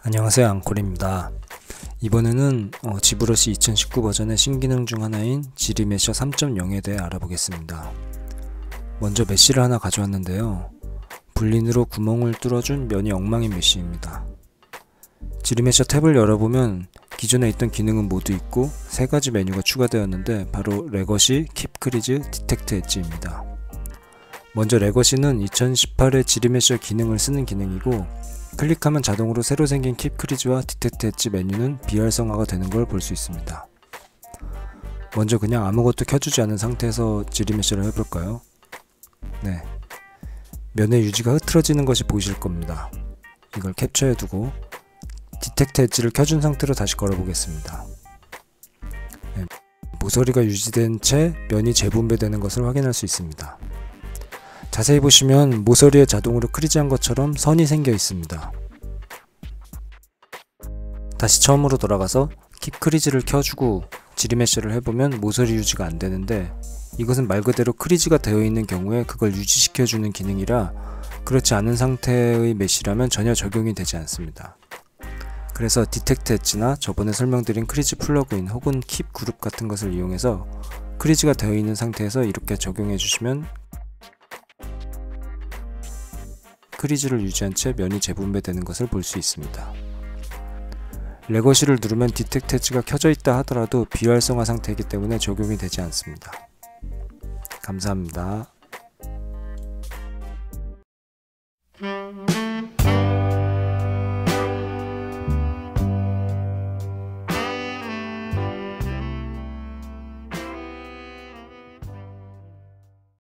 안녕하세요, 앙콜입니다. 이번에는 지브러시 2019 버전의 신기능 중 하나인 지리메셔 3.0에 대해 알아보겠습니다. 먼저 메쉬를 하나 가져왔는데요. 불린으로 구멍을 뚫어준 면이 엉망인 메쉬입니다. 지리메셔 탭을 열어보면 기존에 있던 기능은 모두 있고 3가지 메뉴가 추가되었는데 바로 레거시, 킵 크리즈, 디텍트 엣지입니다. 먼저 레거시는 2018의 지리메셔 기능을 쓰는 기능이고, 클릭하면 자동으로 새로 생긴 킵 크리즈와 디텍트 엣지 메뉴는 비활성화가 되는 걸 볼 수 있습니다. 먼저 그냥 아무것도 켜주지 않은 상태에서 지리메셔를 해볼까요? 네, 면의 유지가 흐트러지는 것이 보이실 겁니다. 이걸 캡처해두고 디텍트 엣지를 켜준 상태로 다시 걸어보겠습니다. 네, 모서리가 유지된 채 면이 재분배되는 것을 확인할 수 있습니다. 자세히 보시면 모서리에 자동으로 크리즈한 것처럼 선이 생겨 있습니다. 다시 처음으로 돌아가서 킵 크리즈를 켜주고 지리메셔를 해보면 모서리 유지가 안되는데, 이것은 말 그대로 크리즈가 되어 있는 경우에 그걸 유지시켜주는 기능이라 그렇지 않은 상태의 메쉬라면 전혀 적용이 되지 않습니다. 그래서 디텍트 엣지나 저번에 설명드린 크리즈 플러그인 혹은 킵 그룹 같은 것을 이용해서 크리즈가 되어 있는 상태에서 이렇게 적용해 주시면 크리즈를 유지한 채 면이 재분배되는 것을 볼 수 있습니다. 레거시를 누르면 디텍트 엣지가 켜져 있다 하더라도 비활성화 상태이기 때문에 적용이 되지 않습니다. 감사합니다.